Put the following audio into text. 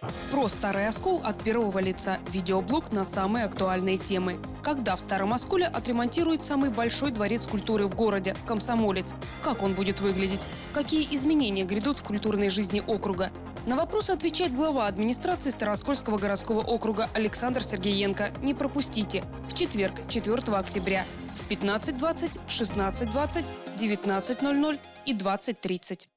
Про Старый Оскол от первого лица. Видеоблог на самые актуальные темы. Когда в Старом Осколе отремонтируют самый большой дворец культуры в городе – Комсомолец? Как он будет выглядеть? Какие изменения грядут в культурной жизни округа? На вопросы отвечает глава администрации Старооскольского городского округа Александр Сергеенко. Не пропустите. В четверг, 4 октября в 15:20, 16:20, 19:00 и 20:30.